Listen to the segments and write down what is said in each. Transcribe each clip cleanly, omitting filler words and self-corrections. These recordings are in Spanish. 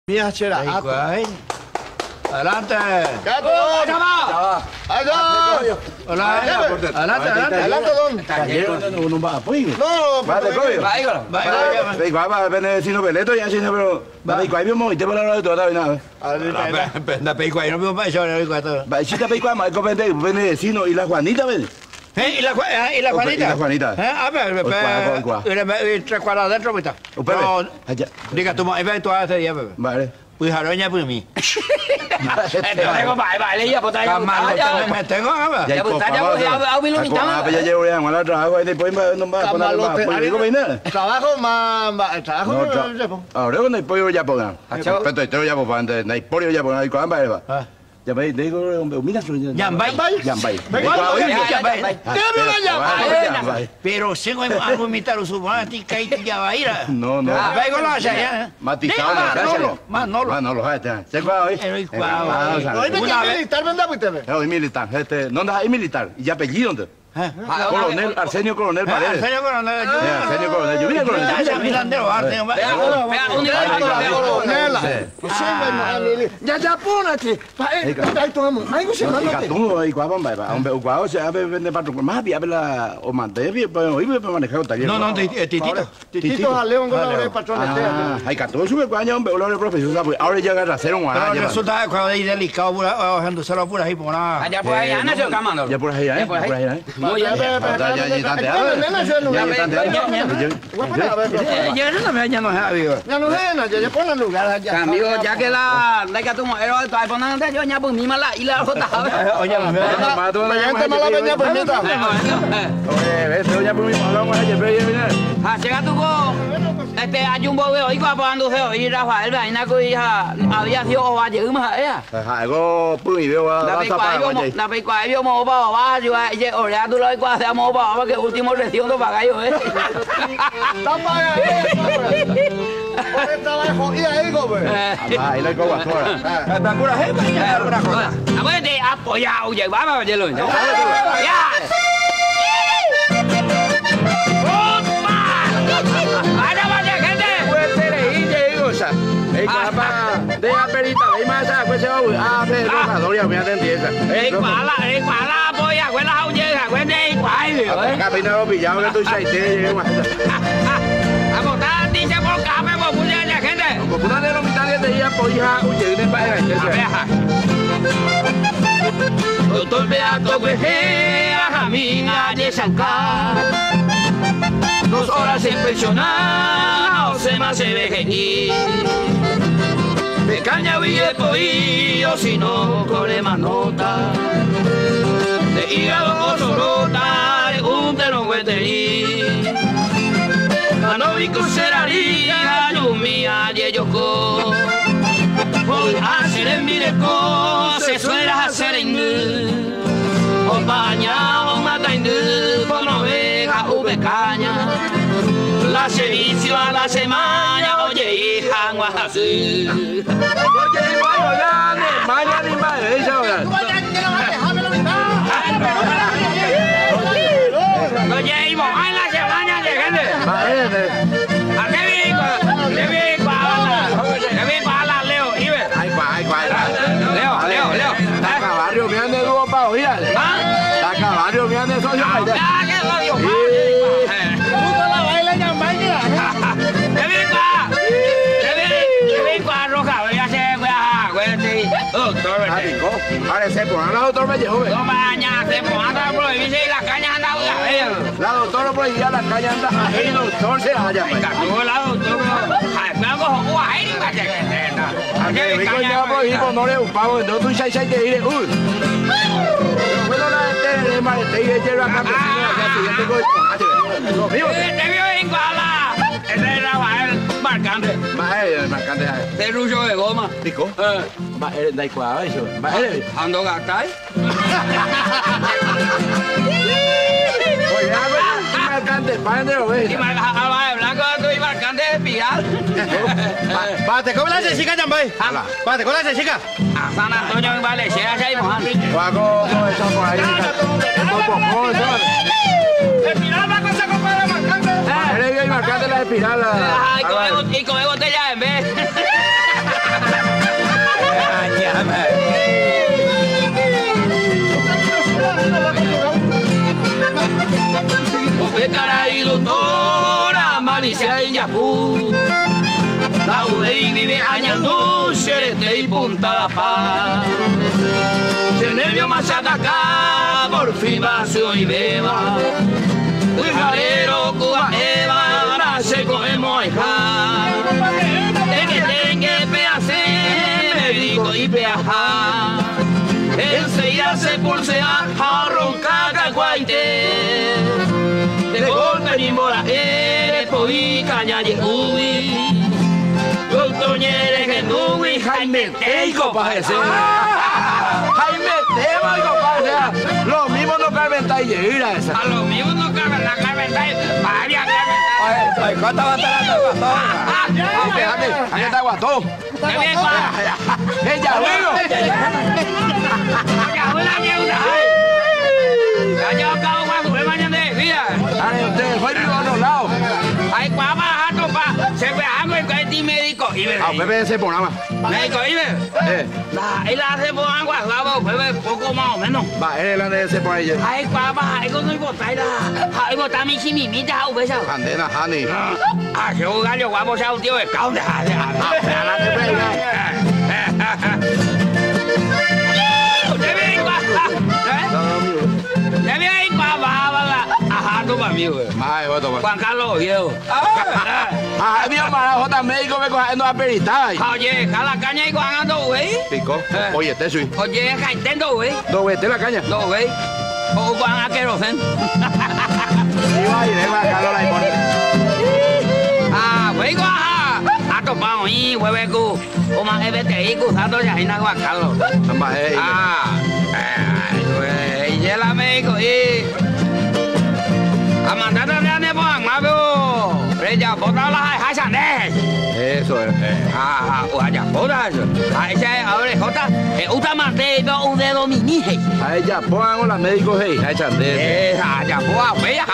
Mira, chera. Adelante. ¡Gato! Allá. Adelante, adelante. Adelante, don. Non va poi. No, Va de coio. Vai va bene sino Beleto ya sino pero vai qua abbiamo i te parlano di toda nave. Da pei qua, non abbiamo mai solo di qua. Va ci sta pei qua ma come bene sino y la Juanita ven. ¿Y la Juanita? Y la Juanita. A ver, tre cuadras dentro, ¿viste? No, diga tu mai tu hace día, bebé. Vale. Pues haroña pues mi. Tengo bài lấy cho tay. Me tengo, a ver. Ya pues áo bi luôn tao. Bây giờ vô đây ngoài trabajo y después no va a poner pues digo bien. Trabajo más trabajo. Ahora con el pollo ya pongan. Pero esto ya pues antes, el pollo ya pongan con ambas va. Ya veis, digo, mira su Yambay. Pero si no hay vomitar o subanática y ya va a ir. No. Vengo la ya. Matizado. Manolo. Se va hoy. Hoy militar, ¿verdad usted? Hoy militar. No hay militar. ¿Y apellido dónde? Coronel, Arsenio Coronel Paredes. Arsenio Coronel. Arsenio Coronel. Yo vine a Coronel. Milandero, Arsenio. Ya pónate. Ahí tomamos. Ahí se manda. Tú ahí guapan va. Hombre, guapo se abre vende patro más bien la o mantener pero hoy me manejar el taller. No, Titito a León con los patrones. Hay 14 años, hombre, lo profesor, ahora ya agarra cero un año. Pero resulta cuando hay delicado bajando solo por ahí por nada. Ya por ahí, Ana se camando. Ya por ahí, por ahí. Muy bien, cambio ya que la que tú pero tú pones yo ya pues misma la y la otra oye ya por mi paloma ya llega tú con hay un bobe hoy cuando se y Rafael vaina que hija había sido va dữ mà algo por mi veo la pe quái vio mồ bò ba chứ ai ở ra tôi nói qua theo mồ bò mà cái último recién tôi pagué yo trabajo y ahí gobe. Ahí le cojo ahora. Para pura gente ya alguna cosa. A ver te apoyado vậy bá mà vậy luôn. Ya. De aperita, de masa, pues se va a ver la gloria me atendía. Quả la bôi à, quên la hậu như à, quên đi quái gì vậy? Cái bên đó bị giáo cái tôi say thế nhưng mà. Một ta đi xem con cá với một phụ nhân nhà khen đây. Một phụ nhân nó bị ta đi đây bôi ha, uống chữ nên bay này chứ. Tôi vea tôi quên hết a minha de sacar. 2 horas en pensionar, se me hace vejetir. De caña y de pollo, si no corre más nota. De hígado o sorota, de un terno hueterí. Manovico seraría, llumía y ellos con. Voy a hacer en mi deco, se suena hacer en o baña o mata en por no vega o pecaña. La servicio a la semana, oye, hija, no así. Oye, vaya ni madre, eso. Oye, y vos en la semana de gente. ¿A qué viene? ¿Qué viene para la Leo? Ibe. Ay, Leo. Taca barrio, me ande dúo para oír. Taca barrio, me ande socio. Ah, qué odio. Puta la baila ya baila. ¿Qué viene para roja? Voy a hacer, doctor. Ahora se pone la doctora me llevó. No mañana se pone prohibirse y la caña anda a ver. La doctora prohibía la calle anda ahí, doctor se halla. La doctora. Ay, me hago como ahí, que me coñaba prohibir por no le ocupaba, no tú sabes que ir. Uy. Bueno, la de malete y de hierba acá, ya siguiente con lo mío. Te vio en Guala. Ese es Rafael Marcante. Marcante. De ruso de goma. Rico. Da igual eso. Ando gastar. Oye, Marcante, párenle lo ves. Y Marcante blanco y Marcante de pial. Pate, ¿cómo la hace chica, Jambay? Pate, ¿cómo la hace chica? A San Antonio en Valencia, ya hay mojando. Hago todo eso por ahí. Espiral va con esa copa de Marcante. Eres bien Marcante la espiral. Y come botella en vez. La UDI vive añando Xerete y Punta La Paz. Se nervio Machacacá, por fin vacío y beba. Cuijarero, Cuba, Eva, nace cogemos hija. Tengue, peacé, médico y peajá. Enseguida se pulsea, ronca, cacuaite. De golpe ni mora, poí, caña y ubi. Doctoñere, genubi, Jaime Teico, parece. Jaime Teico, compadre. Lo mismo no carventáis de ir a esa. A lo mismo no carventáis, varias carventáis. Ay, ¿cuánta va a estar hasta Guatón? Aquí está Guatón. ¡Qué bien, ¡El Yahuelo! Dale, usted, fue vivo a los lados. Ay, cuá baja, topa. Se fue algo en que médico. Y ve. Ah, Pepe se ponaba. Médico, y ve. Él hace por agua, Pepe, poco más o menos. Va, él es de ese por ahí. Ay, cuá baja, algo no importa. Ay, botar mi chimimita, a ubesa. Andena, Hani. Ah, yo gallo guapo, sea un tío de caule. Juan Carlos, viejo. Ah, mi hermano, J. médico me cogiendo a peritar. Oye, jala caña y guanando, güey. Pico. Oye, te soy. Oye, caitendo, güey. Dos veces la caña. Dos, güey. O guan a querosén. Iba a ir, a Carlos la impone. Ah, güey, guaja. A topado, y huevecu. O más FTI, cusando ya y Juan Carlos. Ah, güey, y el médico, y. A mandar a ne por Angmabio. Preja, botar la Hasanes. Eso es. Vaya, botar. Ahí se abre Jota. Utamante y un dedo minije. A ella pongan los médicos ahí. Ahí chandé. Ya, pues, ve,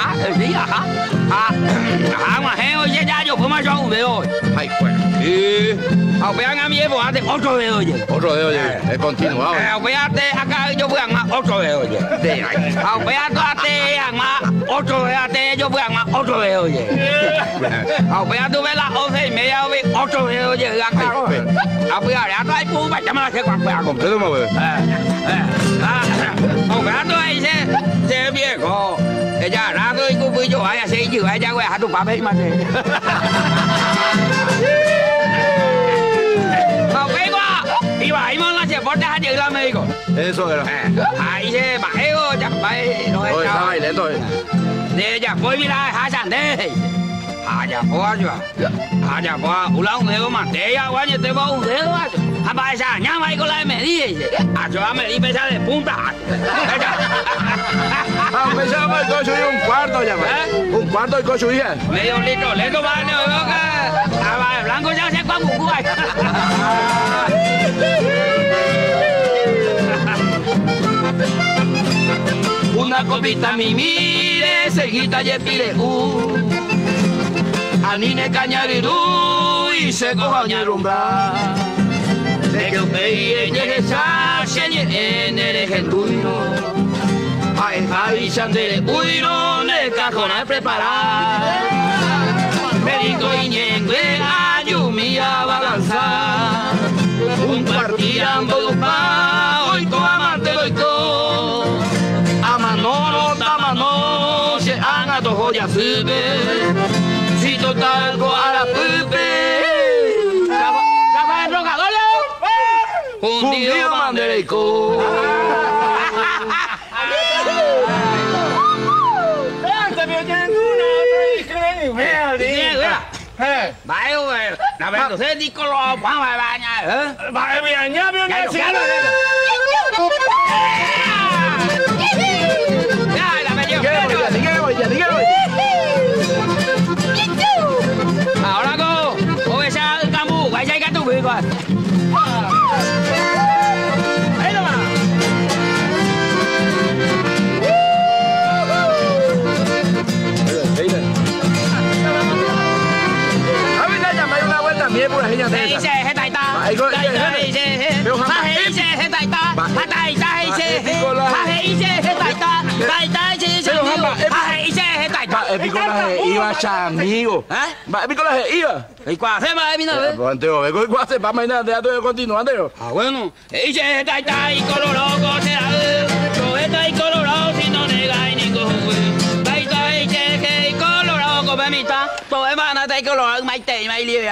majeo, y ya yo, pues, yo un dedo. Ay, pues. Vean a mi evo, antes otro dedo, oye. Otro dedo, oye. Es continuado. Véate acá, yo voy a armar otro dedo, oye. Véate, armar otro dedo, yo voy a armar otro dedo, oye. Véate, tú ves las 11:30, otro dedo, oye. Véate, hay puma, ya me la sé cuál fue. Completo, me veo. Véate, ahí se viejo. Ella, rato y cupillo, vaya, se y vaya, güey, a tu papel, mate. Y bajimos las deportes a llegar al médico. Eso era. Ahí se bajó, ya bajé. No está bailando. De ella fue mirar a Sandé. Allá fue, un dedo más de ella, guay, te va un dedo. A para esa ñama ahí con la medida. A yo a medir pesa de punta. A pesar de cocho y un cuarto ya, un cuarto de cocho hija. Medio litro, lento para el blanco ya se cuacu. Una copita mi mire, seguita y pile Anine cañarirú y se coja ñerumbra. De que usted llegue esa se en el gentuino. Ay, chandere, uy, no, ne cajona preparar. Médico y ñengue, ayumía balanzar. Un partido hoy to amante doy to. Amano, tamano, se han a to joya sube. Si total go a la pupe. Capa de rocadole. Fundido mandereico. Vaya, güey. La verdad, usted dijo lo vamos a bañar, ¿eh? Vaya, mira, ya veo una cielo. Ya, la me dio. Dígalo. Ahora go, o esa el cambu, vaya y gato, güey. Ahí nomás. También por la gente de esa. Nicolás iba a amigo. ¿Eh? Nicolás iba. ¿Y cuál hace más de mi nave? Pues anteo, vengo y cuál hace para mañana de todo continuando. Ah, bueno. Y se está y colorado, será. Yo está y colorado si no negáis ningún. Está y que colorado, come mitad. Todo es más, está y colorado, más te, más libre.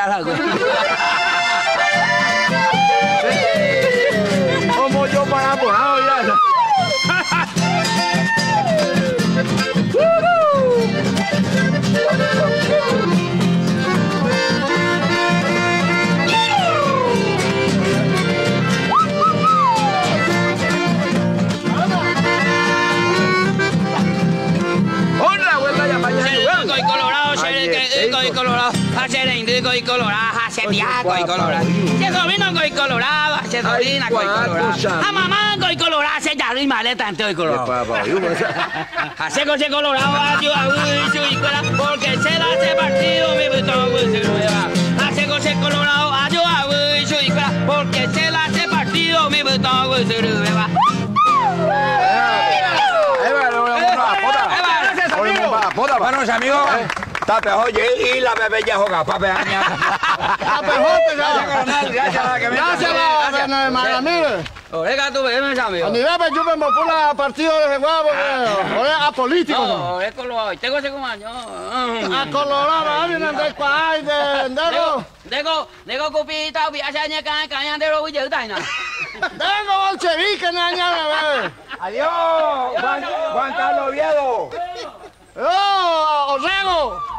Como yo para apurado ya. Colorado, hacer indico y colorado, hacer viaco y colorado, hacer sobrino y colorado, hacer sobrina y colorado, a mamá y colorado, hacer yarro y maleta entero y colorado. Hacer coche colorado, ayuda, porque se la hace partido, mi botón, hacer coche colorado, ayuda, porque se la hace partido, mi botón, Buenos amigos. Tape, oye, y la bebé ya juega, pape, aña. Tape, gracias, hermana, mire. Oiga, tú ves, amigo. A mi bebé yo me popula partido de huevo, porque es apolítico. No, es colorado, tengo ese como año. A colorado, a mí no me cuay de Dego cupita, viaja aña caña de lo y taina. Tengo bolchevique, naña, bebé. Adiós, Juan Carlos Oviedo. ¡Oh, Orrego!